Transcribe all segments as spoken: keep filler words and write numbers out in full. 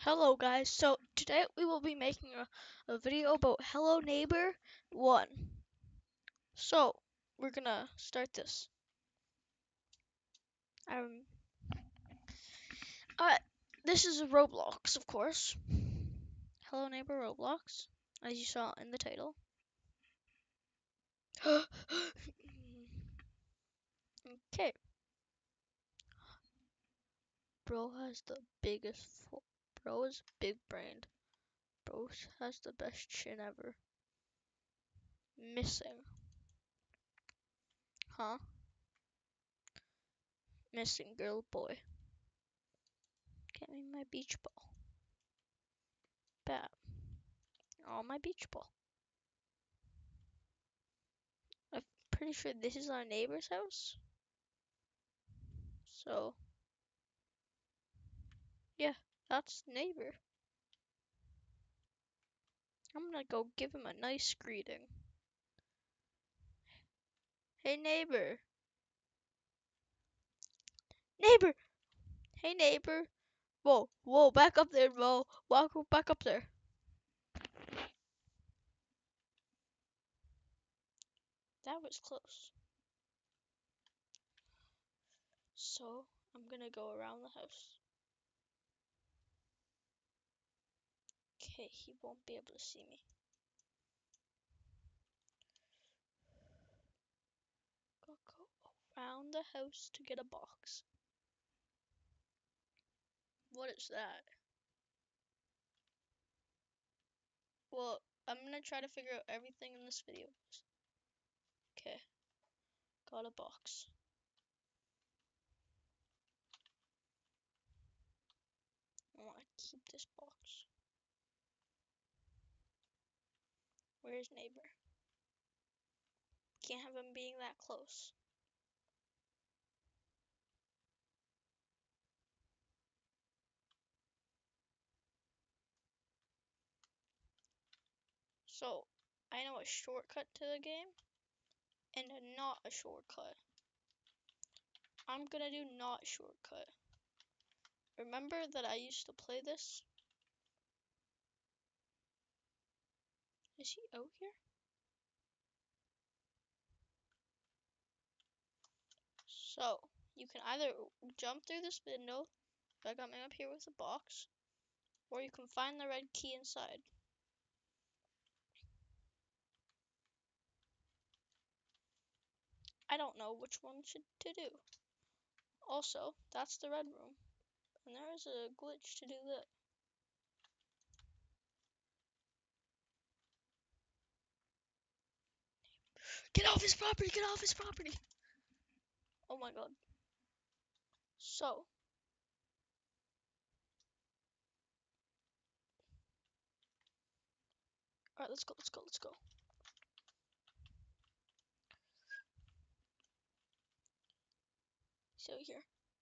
Hello guys, so today we will be making a, a video about Hello Neighbor one. So, we're gonna start this. Um, uh, this is Roblox, of course. Hello Neighbor Roblox, as you saw in the title. Okay. Bro has the biggest, fo bro is big brained. Bro has the best chin ever. Missing. Huh? Missing girl boy. Get me my beach ball. Bad. Oh, my beach ball. I'm pretty sure this is our neighbor's house. So, yeah, that's neighbor. I'm gonna go give him a nice greeting. Hey, neighbor. Neighbor. Hey, neighbor. Whoa, whoa, back up there, bro. Walk back up there. That was close. So, I'm gonna go around the house. Okay, he won't be able to see me. Go, go around the house to get a box. What is that? Well, I'm gonna try to figure out everything in this video. Okay, got a box. I want to keep this box. Where's neighbor? Can't have him being that close. So, I know a shortcut to the game and a not a shortcut. I'm gonna do not shortcut. Remember that I used to play this? Is he out here? So, you can either jump through this window by coming up here with a box, or you can find the red key inside. I don't know which one should to do. Also, that's the red room, and there is a glitch to do that. Get off his property! Get off his property! Oh my god. So, alright, let's go, let's go, let's go. So here.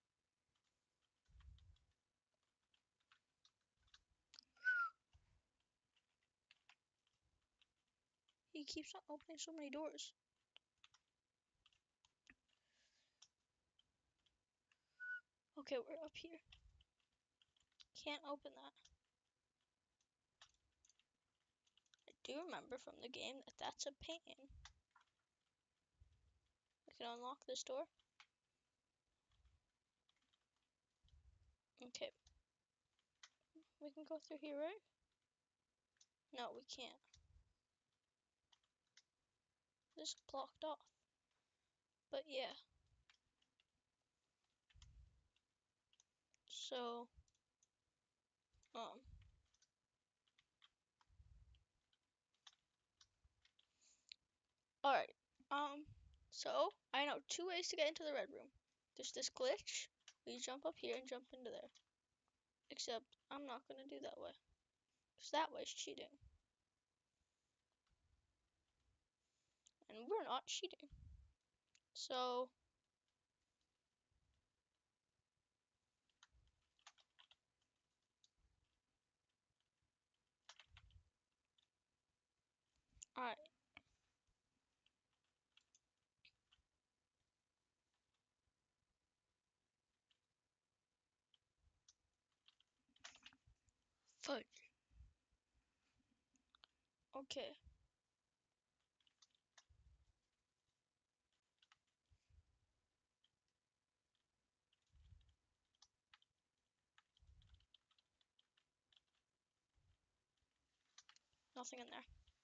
He keeps on opening so many doors. Okay, we're up here. Can't open that. I do remember from the game that that's a pain. We can unlock this door. Okay. We can go through here, right? No, we can't. This is blocked off. But yeah. So, um. Alright. Um, so, I know two ways to get into the red room. There's this glitch, where you jump up here and jump into there. Except, I'm not gonna do that way. Because that way's cheating. And we're not cheating. So, alright. Fudge. Okay. Nothing in there.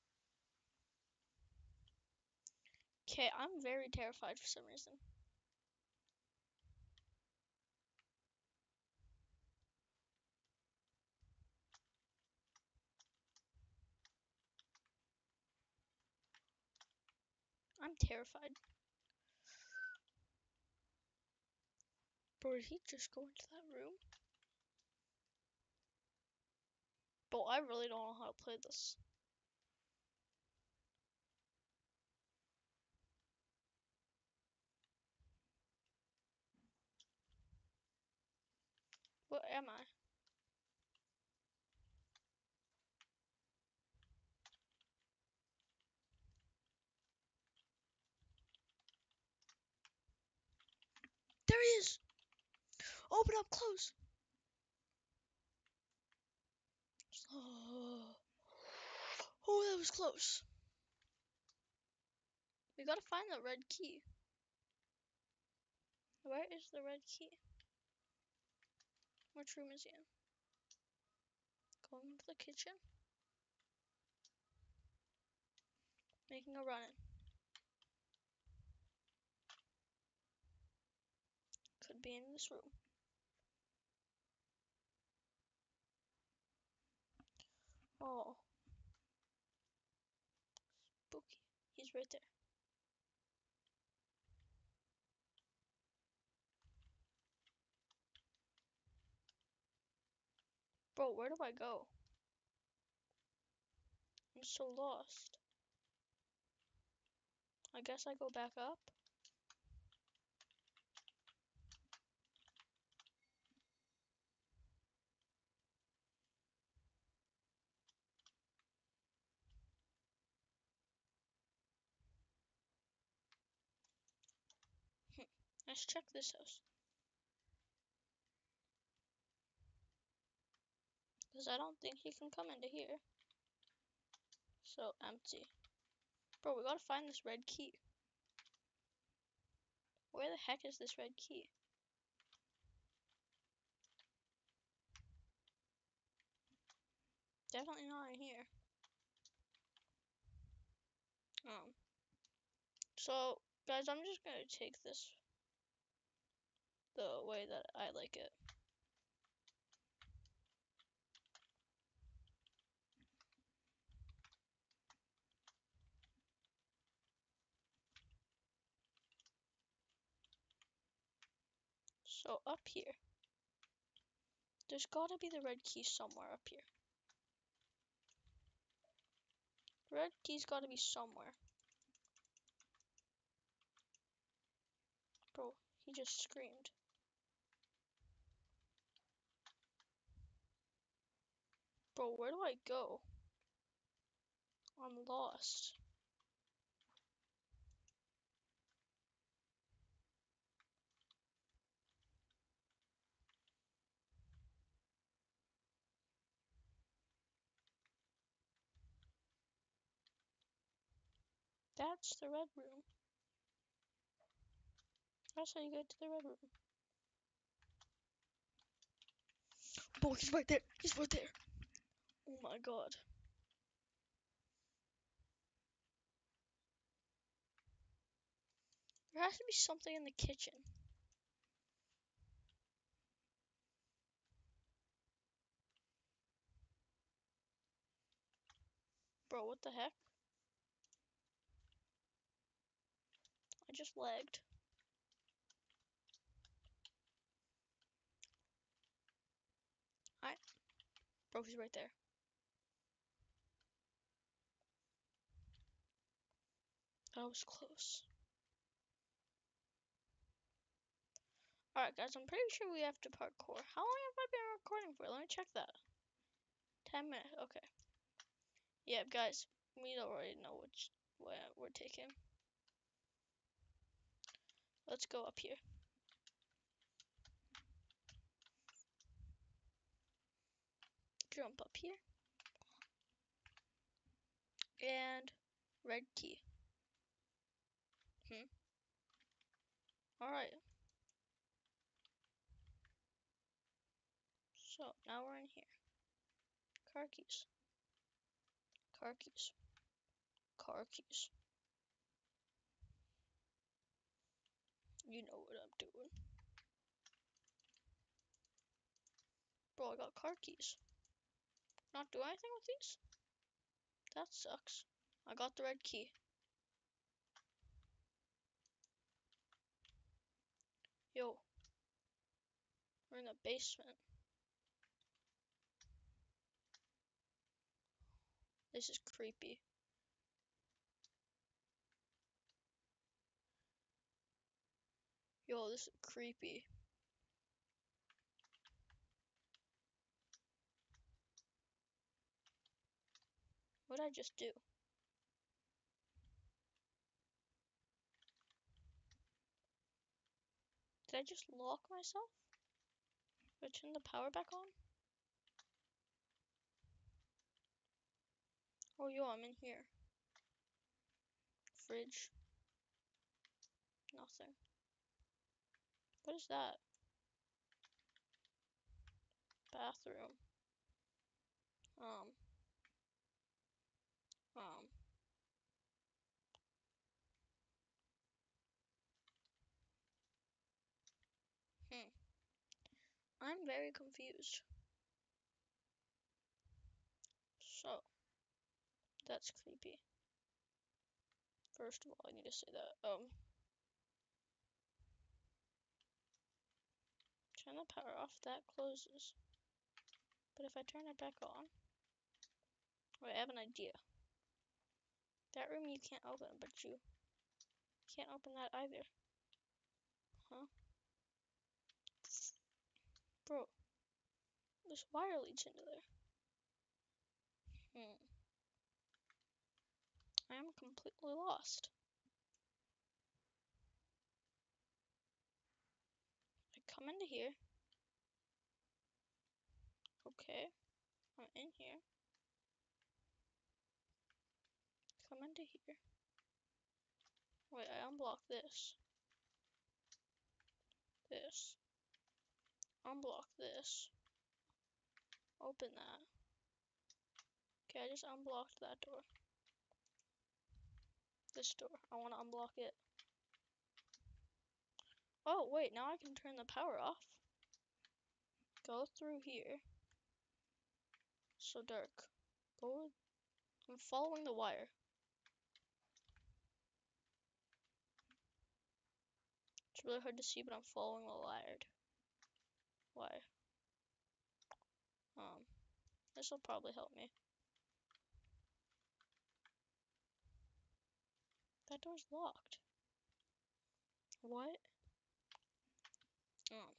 Okay, I'm very terrified for some reason. I'm terrified. Bro, did he just go into that room? Bro, I really don't know how to play this. What am I? There he is! Open up close! Oh, oh, that was close. We gotta find the red key. Where is the red key? Which room is he in? Going into the kitchen. Making a run in. Could be in this room. Oh. Spooky. He's right there. Bro, where do I go? I'm so lost. I guess I go back up. Hm. Let's check this house. Because I don't think he can come into here. So empty. Bro, we gotta find this red key. Where the heck is this red key? Definitely not in here. Um. So, guys, I'm just gonna take this the way that I like it. So, up here. There's gotta be the red key somewhere up here. Red key's gotta be somewhere. Bro, he just screamed. Bro, where do I go? I'm lost. That's the red room. That's how you get to the red room. Bro, he's right there. He's right there. Oh my god. There has to be something in the kitchen. Bro, what the heck? I just lagged. Alright. Bro, he's right there. That was close. Alright, guys, I'm pretty sure we have to parkour. How long have I been recording for? Let me check that. ten minutes. Okay. Yeah, guys, we already know which way we're taking. Let's go up here. Jump up here. And red key. Hmm. Alright. So now we're in here. Car keys. Car keys. Car keys. You know what I'm doing. Bro, I got car keys. Not do anything with these? That sucks. I got the red key. Yo. We're in the basement. This is creepy. Yo, this is creepy. What'd I just do? Did I just lock myself? Did I turn the power back on? Oh, yo, I'm in here. Fridge. Nothing. What is that? Bathroom. Um. Um. Hmm. I'm very confused. So, that's creepy. First of all, I need to say that. Um. Turn the power off. That closes. But if I turn it back on. Wait, I have an idea. That room you can't open, but you can't open that either. Huh? Bro, this wire leads into there. Hmm. I am completely lost. I come into here. Okay. I'm in here. Come into here. Wait, I unblock this. This. Unblock this. Open that. Okay, I just unblocked that door. This door. I want to unblock it. Oh, wait, now I can turn the power off. Go through here. So dark. Go. I'm following the wire. It's really hard to see, but I'm following the wired wire. Um, this will probably help me. That door's locked. What? Um.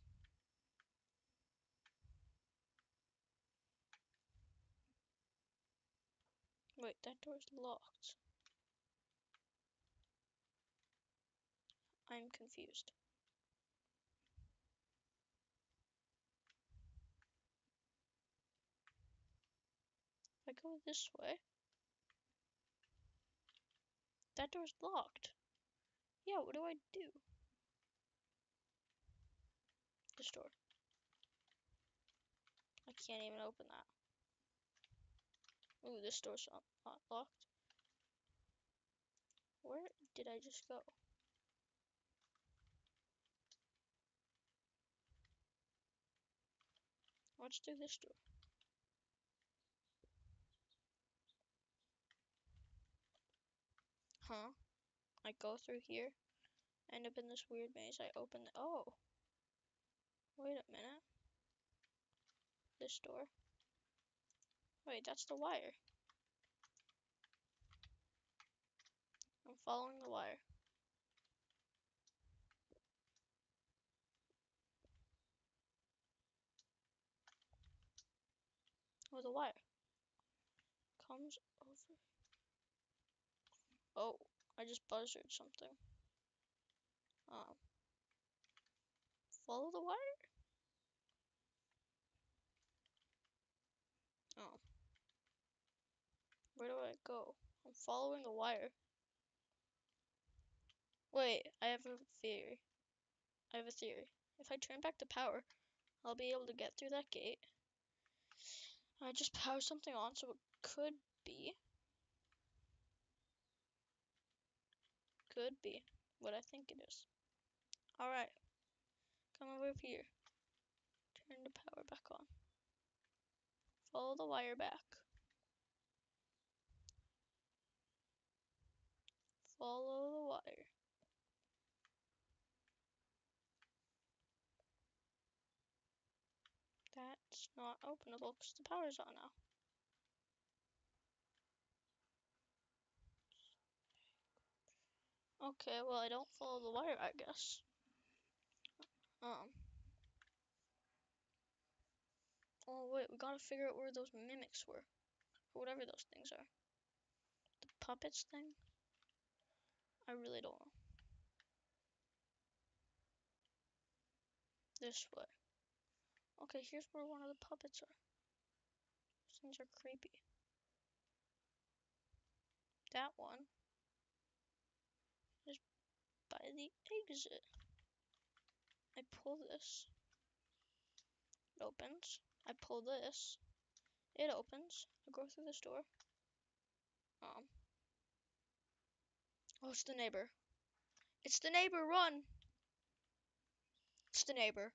Wait, that door's locked. I'm confused. If I go this way, that door's locked. Yeah, what do I do? This door. I can't even open that. Ooh, this door's not locked. Where did I just go? Let's do this door. Huh? I go through here, end up in this weird maze. I open the. Oh! Wait a minute. This door. Wait, that's the wire. I'm following the wire. Oh, the wire comes over. Oh, I just buzzed something. Um, follow the wire? Where do I go? I'm following the wire. Wait, I have a theory. I have a theory. If I turn back the power, I'll be able to get through that gate. I just power something on, so it could be. Could be what I think it is. Alright. Come over here. Turn the power back on. Follow the wire back. Follow the wire. That's not openable because the power's on now. Okay, well, I don't follow the wire, I guess. Um. Oh, wait, we gotta figure out where those mimics were. Or whatever those things are. The puppets thing? I really don't know. This way. Okay, here's where one of the puppets are. Those things are creepy. That one is by the exit. I pull this. It opens. I pull this. It opens. I go through this door. Um. Oh, it's the neighbor. It's the neighbor, run! It's the neighbor.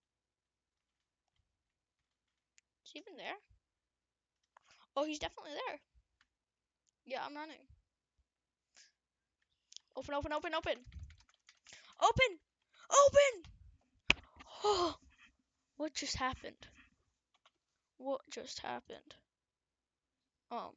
Is he even there? Oh, he's definitely there. Yeah, I'm running. Open, open, open, open. Open! Open! Oh, what just happened? What just happened? Um.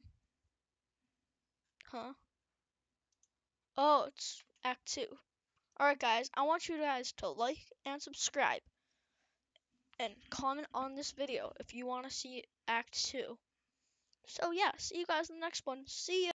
Huh? Oh, it's Act two. Alright, guys, I want you guys to like and subscribe. And comment on this video if you want to see Act two. So, yeah, see you guys in the next one. See ya!